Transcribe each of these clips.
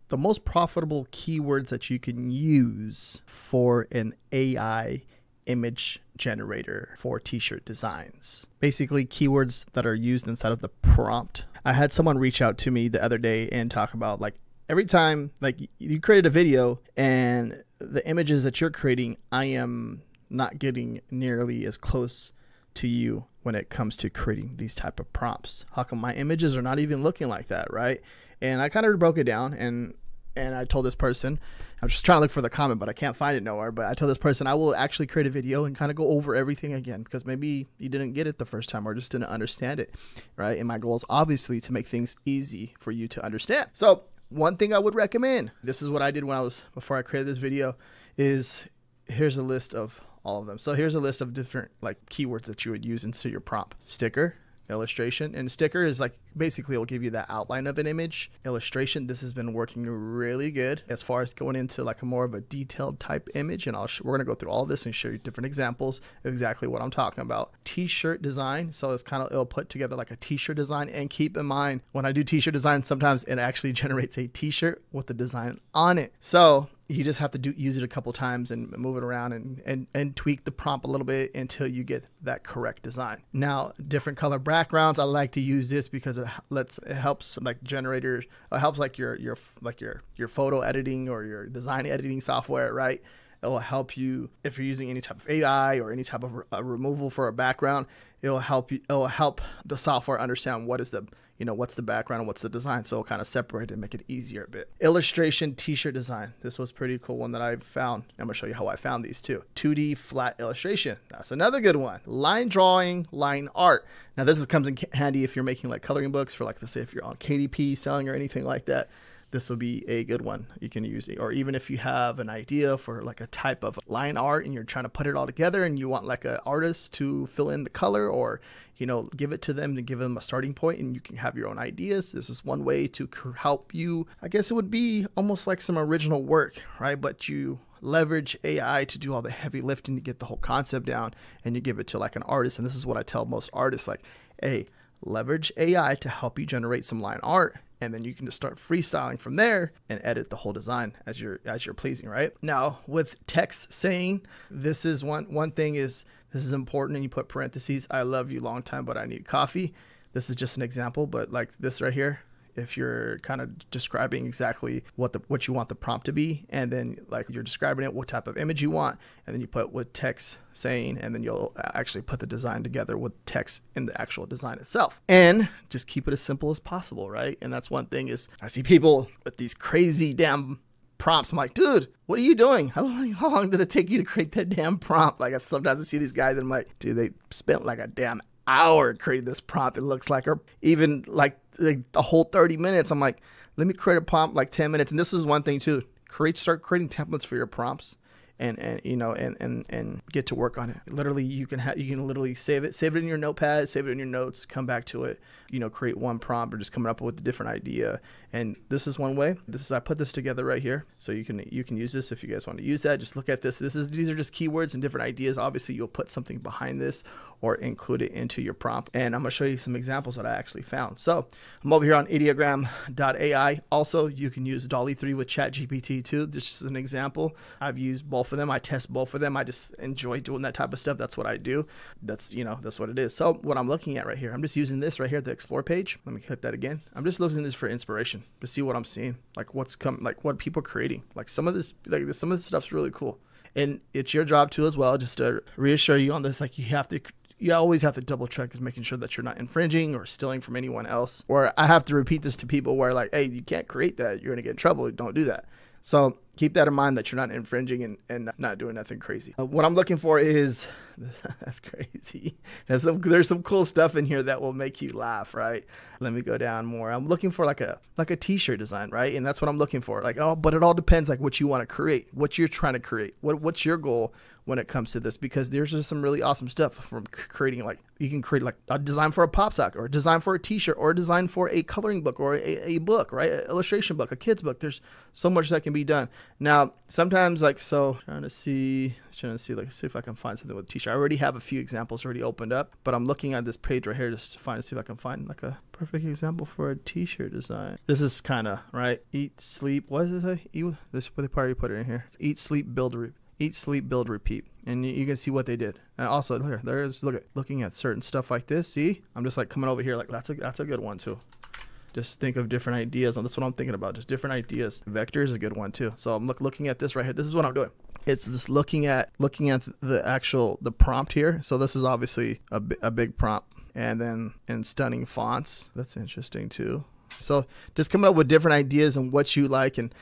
the most profitable keywords that you can use for an AI image generator for t-shirt designs. Basically keywords that are used inside of the prompt. I had someone reach out to me the other day and talk about like every time like you created a video and the images that you're creating, I am not getting nearly as close to you when it comes to creating these type of prompts. How come my images are not even looking like that, right? And I kind of broke it down and I told this person, I'm just trying to look for the comment, but I can't find it nowhere. But I told this person I will actually create a video and kind of go over everything again, because maybe you didn't get it the first time or just didn't understand it, right? And my goal is obviously to make things easy for you to understand. So one thing I would recommend, this is what I did before I created this video, is here's a list of all of them. So here's a list of different like keywords that you would use into your prompt. Sticker, illustration, and sticker is like basically it'll give you that outline of an image. Illustration, this has been working really good as far as going into like a more of a detailed type image, and we're going to go through all this and show you different examples of exactly what I'm talking about. T-shirt design, so it's kind of, it'll put together like a t-shirt design, and keep in mind when I do t-shirt design, sometimes it actually generates a t-shirt with the design on it. So you just have to use it a couple times and move it around and tweak the prompt a little bit until you get that correct design. Now, different color backgrounds, I like to use this because it helps like generators, it helps like your photo editing or your design editing software, right? It will help you if you're using any type of AI or any type of removal for a background. It'll help the software understand what is the, what's the background and what's the design. So it'll kind of separate it and make it easier a bit. Illustration, t-shirt design. This was a pretty cool one that I found. I'm gonna show you how I found these too. 2D flat illustration. That's another good one. Line drawing, line art. Now this comes in handy if you're making like coloring books for like, let's say if you're on KDP selling or anything like that. This will be a good one you can use it. Or even if you have an idea for like a type of line art and you're trying to put it all together and you want like an artist to fill in the color, or give it to them to give them a starting point and you can have your own ideas. This is one way to help you. I guess it would be almost like some original work, right? But you leverage AI to do all the heavy lifting to get the whole concept down, and you give it to like an artist. And this is what I tell most artists, like, hey, leverage AI to help you generate some line art, and then you can just start freestyling from there and edit the whole design as you're pleasing, right? Now with text saying, this is one thing is, this is important, and you put parentheses, I love you long time, but I need coffee. This is just an example, but like this right here, if you're kind of describing exactly what you want the prompt to be, and then like you're describing it, what type of image you want, and then you put with text saying, and then you'll actually put the design together with text in the actual design itself. And just keep it as simple as possible, right? And that's one thing is, I see people with these crazy damn prompts. I'm like, dude, what are you doing? How long did it take you to create that damn prompt? Like sometimes I see these guys and I'm like, dude, they spent like a damn hour creating this prompt. It looks like, or even like the whole 30 minutes. I'm like, let me create a prompt like 10 minutes. And this is one thing too, start creating templates for your prompts and get to work on it. Literally, you can literally save it in your notepad, save it in your notes, come back to it, create one prompt or just coming up with a different idea. And this is one way. I put this together right here. So you can use this if you guys want to use that. Just look at this. These are just keywords and different ideas. Obviously, you'll put something behind this or include it into your prompt. And I'm gonna show you some examples that I actually found. So I'm over here on Ideogram AI. Also, you can use DALL-E 3 with ChatGPT too. This is an example. I've used both of them. I test both of them. I just enjoy doing that type of stuff. That's what I do. That's what it is. So what I'm looking at right here, I'm just using this right here, the explore page. Let me hit that again. I'm just looking at this for inspiration to see what I'm seeing, like what people are creating. Like some of this stuff's really cool. And it's your job too as well, just to reassure you on this. Like you always have to double check, is making sure that you're not infringing or stealing from anyone else. Or I have to repeat this to people where like, hey, you can't create that. You're going to get in trouble. Don't do that. So keep that in mind, that you're not infringing and not doing nothing crazy. What I'm looking for is, that's crazy. There's some cool stuff in here that will make you laugh, right? Let me go down more. I'm looking for like a t-shirt design, right? And that's what I'm looking for. Like, but it all depends like what you want to create, what you're trying to create, what's your goal when it comes to this, because there's just some really awesome stuff from creating. Like you can create like a design for a pop sock, or a design for a t-shirt, or a design for a coloring book, or a book, right? An illustration book, a kid's book. There's so much that can be done. Now, sometimes like, so trying to see, like, see if I can find something with t-shirt. I already have a few examples already opened up, but I'm looking at this page right here just to see if I can find like a perfect example for a t-shirt design. This is kind of, right? Eat, sleep, what does it say? This, what they probably put it in here. Eat, sleep, build, repeat. And you can see what they did. And also, looking at certain stuff like this. See, I'm just like coming over here like that's a good one too. Just think of different ideas. And that's what I'm thinking about. Just different ideas. Vector is a good one too. So I'm looking at this right here. This is what I'm doing. It's just looking at the prompt here. So this is obviously a big prompt. And then in stunning fonts, that's interesting too. So just coming up with different ideas and what you like and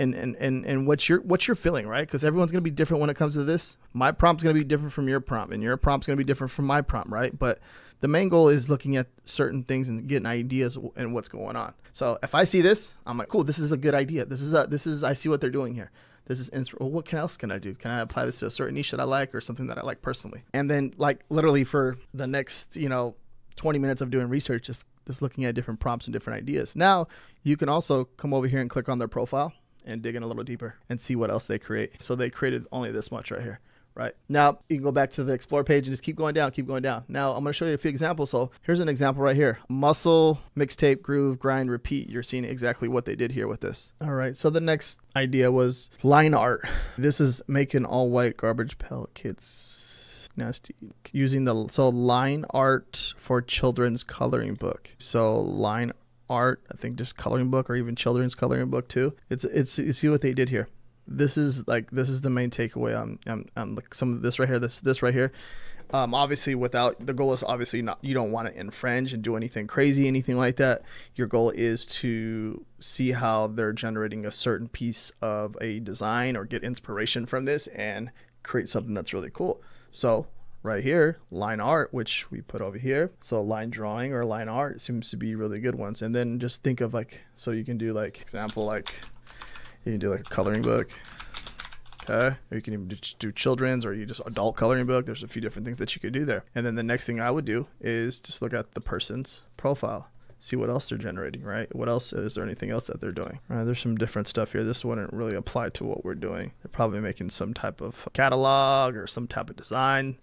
what you're feeling, right? Because everyone's gonna be different when it comes to this. My prompt's gonna be different from your prompt, and your prompt's gonna be different from my prompt, right? But the main goal is looking at certain things and getting ideas and what's going on. So if I see this, I'm like, cool, this is a good idea. This is I see what they're doing here. This is well, what else can I do? Can I apply this to a certain niche that I like or something that I like personally? And then like literally for the next 20 minutes of doing research, just looking at different prompts and different ideas. Now you can also come over here and click on their profile and dig in a little deeper and see what else they create. So they created only this much right here. Right now you can go back to the explore page and just keep going down. Now I'm going to show you a few examples. So here's an example right here: muscle, mixtape, groove, grind, repeat. You're seeing exactly what they did here with this. All right, so the next idea was line art. This is making all white garbage pail kids nasty, using line art for children's coloring book. So line art, I think just coloring book or even children's coloring book too. It's see what they did here. This is the main takeaway on some of this right here. This right here. Obviously, the goal is obviously not, you don't want to infringe and do anything crazy, anything like that. Your goal is to see how they're generating a certain piece of a design or get inspiration from this and create something that's really cool. So right here, line art, which we put over here. So line drawing or line art seems to be really good ones. And then just think of so you can do example, you can do a coloring book, okay? Or you can even just do children's or you just adult coloring book. There's a few different things that you could do there. And then the next thing I would do is just look at the person's profile, see what else they're generating, right? What else, is there anything else that they're doing? Right, there's some different stuff here. This wouldn't really apply to what we're doing. They're probably making some type of catalog or some type of design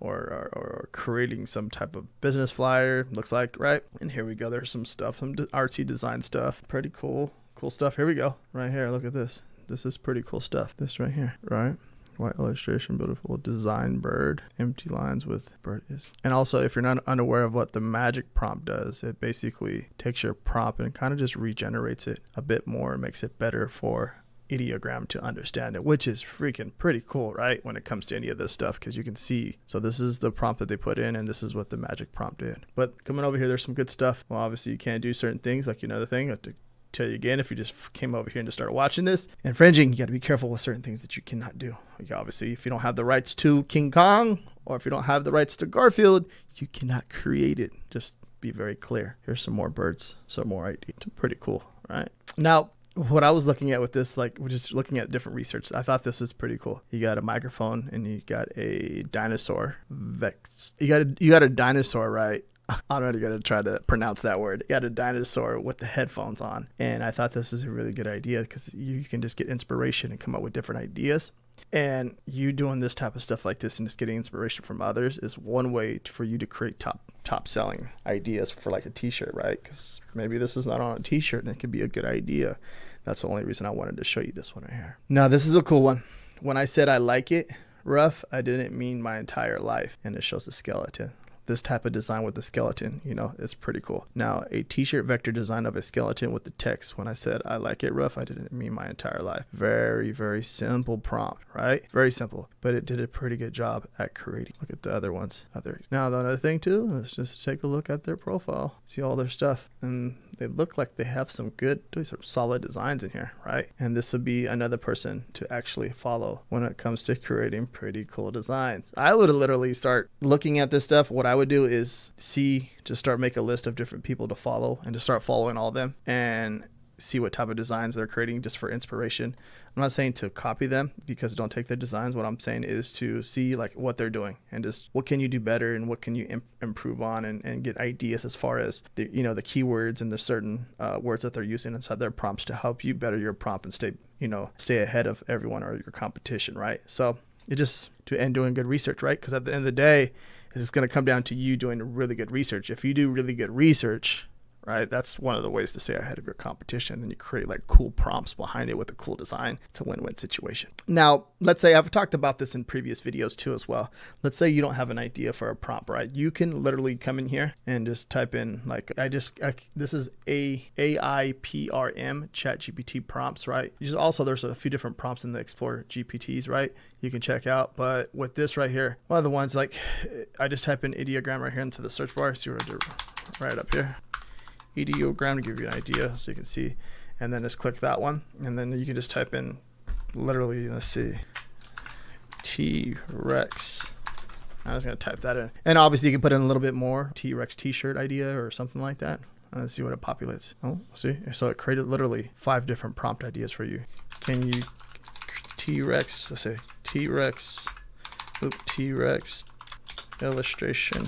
or creating some type of business flyer, looks like, right? And here we go. There's some stuff, some artsy design stuff. Pretty cool stuff. Here we go. Right here. Look at this. This is pretty cool stuff. This right here, right? White illustration, beautiful design bird, empty lines with bird is. And also, if you're not unaware of what the magic prompt does, it basically takes your prompt and kind of just regenerates it a bit more, makes it better for Ideogram to understand it, which is freaking pretty cool, right? When it comes to any of this stuff, because you can see, so this is the prompt that they put in and this is what the magic prompt did. But coming over here, there's some good stuff. Well, obviously you can't do certain things, like another thing, I have to tell you again, if you just came over here and just started watching this, infringing, you got to be careful with certain things that you cannot do. Obviously, if you don't have the rights to King Kong or if you don't have the rights to Garfield, you cannot create it. Just be very clear. Here's some more birds, some more ideas. Pretty cool, right? Now, what I was looking at with this, we're just looking at different research. I thought this is pretty cool. You got a microphone and you got a dinosaur. You got a dinosaur, right? I'm already going to try to pronounce that word. You got a dinosaur with the headphones on. And I thought this is a really good idea because you can just get inspiration and come up with different ideas. And you doing this type of stuff like this and just getting inspiration from others is one way for you to create top selling ideas for like a t-shirt, right? Because maybe this is not on a t-shirt and it could be a good idea. That's the only reason I wanted to show you this one right here. Now, this is a cool one. When I said I like it rough, I didn't mean my entire life. And it shows the skeleton. This type of design with the skeleton, it's pretty cool. Now, a t-shirt vector design of a skeleton with the text. When I said I like it rough, I didn't mean my entire life. Very, very simple prompt, right? Very simple, but it did a pretty good job at creating. Look at the other ones. Now, the other thing too, let's just take a look at their profile. See all their stuff. And they look like they have some solid designs in here, right? And this would be another person to actually follow when it comes to creating pretty cool designs. I would literally start looking at this stuff. What I would do is just start make a list of different people to follow and just start following all of them and see what type of designs they're creating just for inspiration. I'm not saying to copy them because don't take their designs. What I'm saying is to see what they're doing and just what can you do better and what can you improve on and get ideas as far as the keywords and the certain words that they're using inside their prompts to help you better your prompt and stay ahead of everyone or your competition, right? So It just and doing good research, right? Because at the end of the day, it's going to come down to you doing really good research. If you do really good research, right, that's one of the ways to stay ahead of your competition. Then you create like cool prompts behind it with a cool design. It's a win-win situation. Now, let's say I've talked about this in previous videos too as well. Let's say you don't have an idea for a prompt, right? You can literally come in here and just type in like this is AIPRM ChatGPT prompts, right? Also, there's a few different prompts in the Explore GPTs, right? You can check out, but with this right here, one of the ones like I just type in ideogram right here into the search bar. See what I do right up here. Ideogram to give you an idea so you can see, and then just click that one, and then you can just type in literally, let's see, T-Rex. I'm just gonna type that in, and obviously you can put in a little bit more T-Rex t-shirt idea or something like that. Let's see what it populates. Oh, see, so it created literally 5 different prompt ideas for you. Can you T-Rex, let's say T-Rex illustration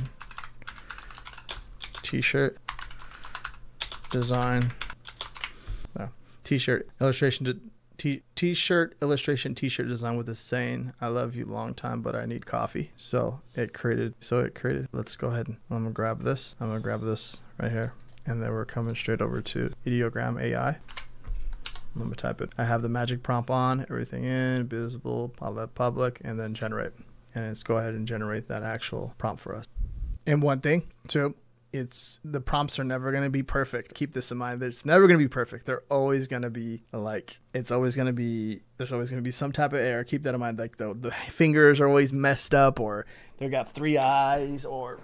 t-shirt design, t-shirt illustration t-shirt illustration t-shirt design with a saying, I love you long time but I need coffee. So it created, let's go ahead and I'm gonna grab this right here, and then we're coming straight over to Ideogram AI. I'm gonna type it. I have the magic prompt on, everything in visible, public, and then generate, and let's go ahead and generate that actual prompt for us. And one thing too, the prompts are never going to be perfect. Keep this in mind. It's never going to be perfect. They're always going to be like, there's always going to be some type of error. Keep that in mind. Like the fingers are always messed up, or they got 3 eyes, or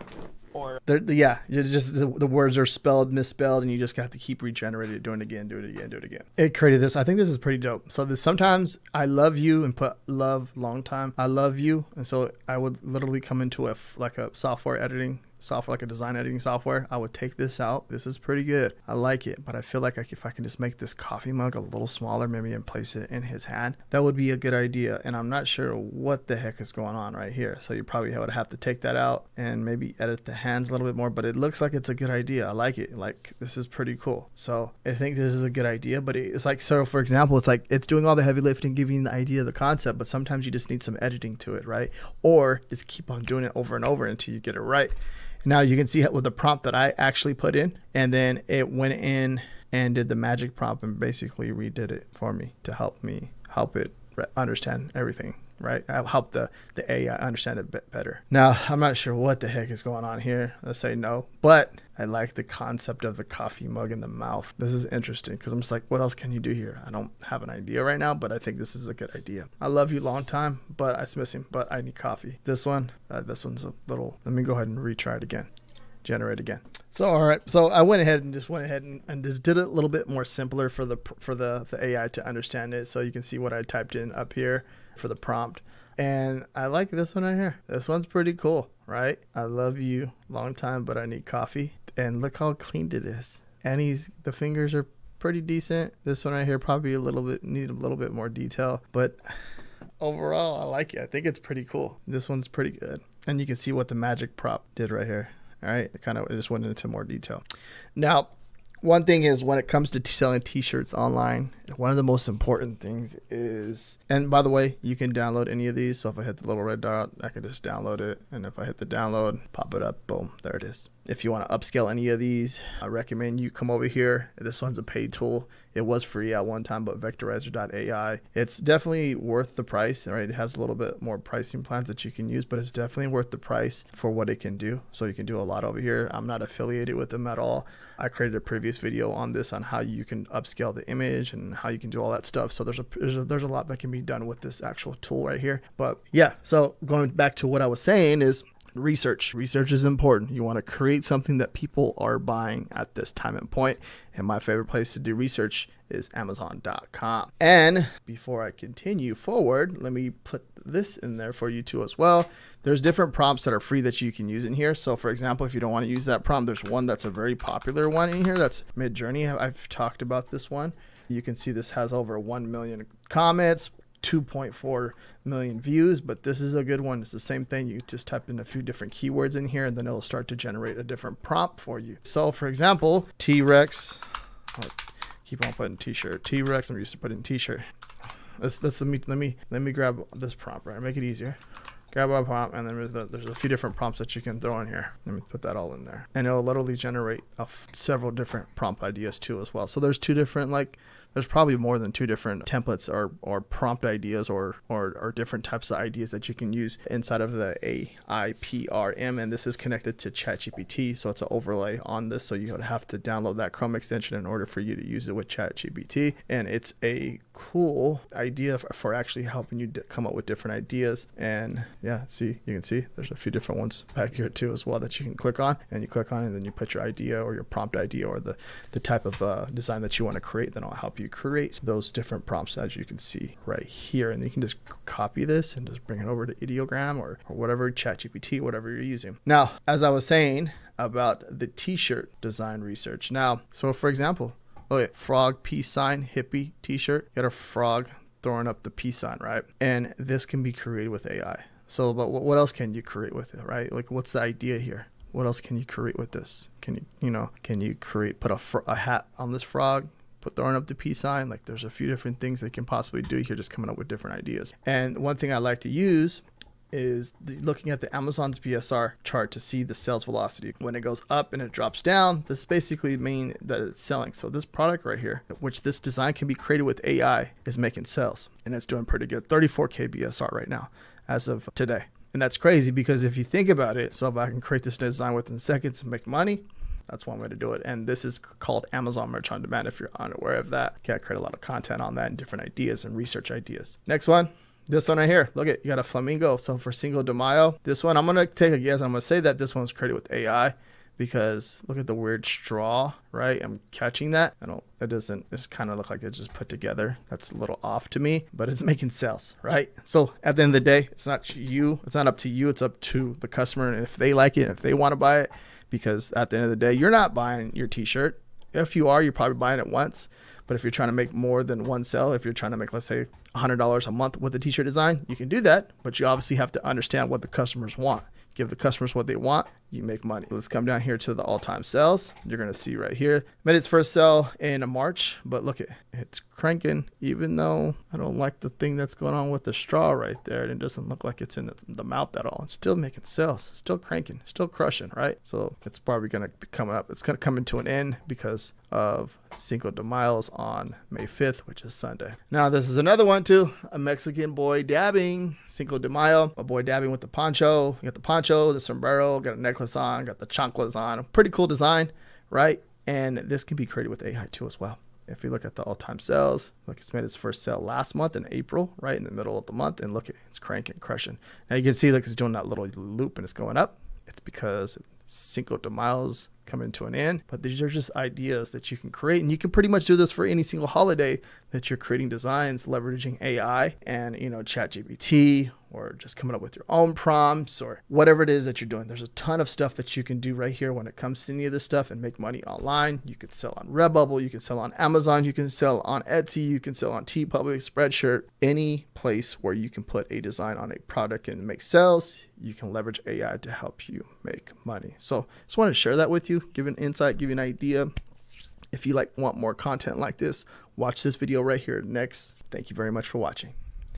the words are misspelled, and you just have to keep regenerating it, doing it again. It created this. I think this is pretty dope. So sometimes I love you and put love long time. I love you. And so I would literally come into a software editing software, like a design editing software. I would take this out. This is pretty good. I like it, but I feel like if I can just make this coffee mug a little smaller, maybe, and place it in his hand, that would be a good idea. And I'm not sure what the heck is going on right here. So you probably would have to take that out and maybe edit the hands a little bit more, but it looks like it's a good idea. I like it. Like, this is pretty cool. So I think this is a good idea, but it's like, so for example, it's like, it's doing all the heavy lifting, giving you the idea of the concept, but sometimes you just need some editing to it, right? Or just keep on doing it over and over until you get it right. Now you can see with the prompt that I actually put in, and then it went in and did the magic prompt and basically redid it for me to help it understand everything, right? I'll help the AI understand it a bit better. Now, I'm not sure what the heck is going on here. Let's say no, but I like the concept of the coffee mug in the mouth. This is interesting because I'm just like, what else can you do here? I don't have an idea right now, but I think this is a good idea. I love you long time, but it's missing, but I need coffee. This one's a little, let me go ahead and retry it again. Generate again. So all right, so I went ahead and just did it a little bit more simpler for the AI to understand it. So you can see what I typed in up here for the prompt, and I like this one right here. This one's pretty cool, right? I love you long time but I need coffee, and look how clean it is, and the fingers are pretty decent. This one right here probably need a little bit more detail, but overall I like it. I think it's pretty cool. This one's pretty good, and you can see what the magic prompt did right here. All right, it just went into more detail. Now, one thing is, when it comes to selling t-shirts online, one of the most important things is, and by the way, you can download any of these. So if I hit the little red dot, I can just download it. And if I hit the download, pop it up, boom, there it is. If you want to upscale any of these, I recommend you come over here. This one's a paid tool. It was free at one time, but vectorizer.ai. It's definitely worth the price, right? It has a little bit more pricing plans that you can use, but it's definitely worth the price for what it can do. So you can do a lot over here. I'm not affiliated with them at all. I created a previous video on this, on how you can upscale the image and how you can do all that stuff. So there's a lot that can be done with this actual tool right here. But yeah, so going back to what I was saying is, research is important. You want to create something that people are buying at this time and point, and my favorite place to do research is Amazon.com. And before I continue forward, let me put this in there for you too as well. There's different prompts that are free that you can use in here. So for example, if you don't want to use that prompt, there's one that's a very popular one in here. That's Midjourney. I've talked about this one. You can see this has over 1 million comments, 2.4 million views, but this is a good one. It's the same thing. You just type in a few different keywords in here, and then it'll start to generate a different prompt for you. So for example, T-Rex, keep on putting t-shirt, T-Rex, I'm used to putting t-shirt. Let me grab this prompt, right? Make it easier. Grab a prompt, and then there's a few different prompts that you can throw in here. Let me put that all in there, and it'll literally generate several different prompt ideas too as well. So there's two different, like, there's probably more than two different templates or prompt ideas or different types of ideas that you can use inside of the AI PRM, and this is connected to ChatGPT, so it's an overlay on this. So you would have to download that Chrome extension in order for you to use it with ChatGPT, and it's a cool idea for actually helping you come up with different ideas. And yeah, you can see there's a few different ones back here too as well that you can click on, and you click on it, and then you put your idea or your prompt idea or the type of design that you want to create. Then I'll help you create those different prompts, as you can see right here. And you can just copy this and just bring it over to Ideogram or whatever, ChatGPT, whatever you're using. Now, as I was saying about the t-shirt design research. Now, so for example, look at frog, peace sign, hippie t-shirt. You got a frog throwing up the peace sign, right? And this can be created with AI. So, but what else can you create with it, right? Like, what's the idea here? What else can you create with this? Can you put a hat on this frog, throwing up the peace sign? Like, there's a few different things they can possibly do here, just coming up with different ideas. And one thing I like to use is looking at the Amazon's BSR chart to see the sales velocity. When it goes up and it drops down, this basically means that it's selling. So this product right here, which this design can be created with AI, is making sales, and it's doing pretty good. 34K BSR right now as of today. And that's crazy, because if you think about it, so if I can create this design within seconds and make money, that's one way to do it. And this is called Amazon Merch on Demand, if you're unaware of that. Okay, I create a lot of content on that and different ideas and research ideas. Next one. This one right here, look at, you got a flamingo. So for Cinco de Mayo, this one, I'm going to take a guess. I'm going to say that this one's created with AI, because look at the weird straw, right? I'm catching that. It's kind of look like it's just put together. That's a little off to me, but it's making sales, right? So at the end of the day, it's not up to you. It's up to the customer. And if they like it, if they want to buy it, because at the end of the day, you're not buying your t-shirt. If you are, you're probably buying it once. But if you're trying to make more than one sale, if you're trying to make, let's say, $100 a month with a t-shirt design, you can do that. But you obviously have to understand what the customers want. Give the customers what they want, you make money. Let's come down here to the all-time sales. You're going to see right here, made its first sell in March, but look, it's cranking, even though I don't like the thing that's going on with the straw right there. And it doesn't look like it's in the mouth at all. It's still making sales, still cranking, still crushing, right? So it's probably going to be coming up. It's going to come into an end because of Cinco de Mayo on May 5th, which is Sunday. Now, this is another one too. A Mexican boy dabbing, Cinco de Mayo. A boy dabbing with the poncho. You got the poncho, the sombrero, got a necklace on, got the chanclas on. Pretty cool design, right? And this can be created with AI too as well. If you look at the all-time sales, look, it's made its first sale last month in April, right in the middle of the month, and look, it's cranking, crushing. Now you can see, like, it's doing that little loop and it's going up. It's because Cinco de Mayo's coming to an end, but these are just ideas that you can create, and you can pretty much do this for any single holiday that you're creating designs, leveraging AI and, ChatGPT, or just coming up with your own prompts or whatever it is that you're doing. There's a ton of stuff that you can do right here when it comes to any of this stuff and make money online. You can sell on Redbubble, you can sell on Amazon, you can sell on Etsy, you can sell on TeePublic, Spreadshirt, any place where you can put a design on a product and make sales. You can leverage AI to help you make money. So just wanted to share that with you, give an insight, give you an idea. If you want more content like this, watch this video right here next. Thank you very much for watching.